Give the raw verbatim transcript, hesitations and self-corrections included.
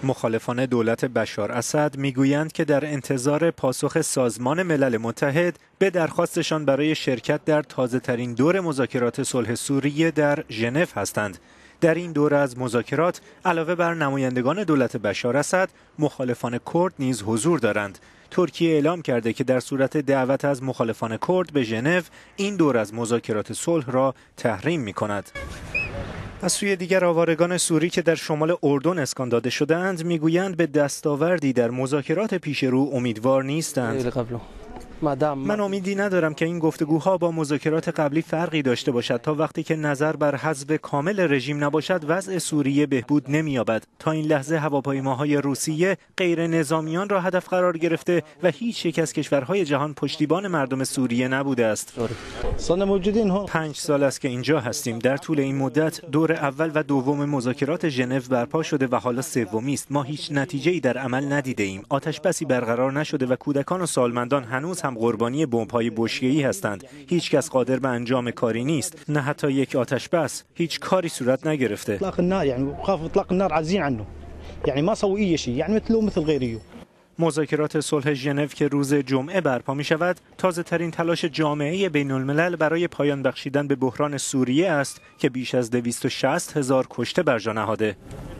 مخالفان دولت بشار اسد میگویند که در انتظار پاسخ سازمان ملل متحد به درخواستشان برای شرکت در تازه‌ترین دور مذاکرات صلح سوریه در ژنو هستند. در این دوره از مذاکرات علاوه بر نمایندگان دولت بشار اسد، مخالفان کرد نیز حضور دارند. ترکیه اعلام کرده که در صورت دعوت از مخالفان کرد به ژنو، این دور از مذاکرات صلح را تحریم می‌کند. از سوی دیگر آوارگان سوری که در شمال اردن اسکان داده شده‌اند میگویند به دستاوردی در مذاکرات پیش رو امیدوار نیستند. من امیدی ندارم که این گفتگوها با مذاکرات قبلی فرقی داشته باشد. تا وقتی که نظر بر حذف کامل رژیم نباشد وضع سوریه بهبود نمی‌یابد. تا این لحظه هواپیماهای روسیه غیر نظامیان را هدف قرار گرفته و هیچ یک از کشورهای جهان پشتیبان مردم سوریه نبوده است. پنج سال است که اینجا هستیم. در طول این مدت دور اول و دوم مذاکرات ژنو برپا شده و حالا سومی است. ما هیچ نتیجه‌ای در عمل ندیده ایم. آتش بسی برقرار نشده و کودکان و سالمندان هنوز هم قربانی بمب‌های بشکه‌ای هستند. هیچ کس قادر به انجام کاری نیست، نه حتی یک آتش بس. هیچ کاری صورت نگرفته. مذاکرات صلح ژنو که روز جمعه برپا می شود، تازه ترین تلاش جامعه بین الملل برای پایان بخشیدن به بحران سوریه است که بیش از دویست و شصت هزار کشته بر جا نهاده.